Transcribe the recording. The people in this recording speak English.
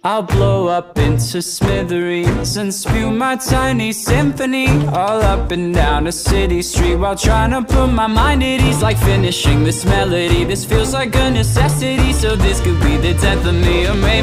I'll blow up into smithereens and spew my tiny symphony all up and down a city street while trying to put my mind at ease. Like finishing this melody, this feels like a necessity. So this could be the death of me, or maybe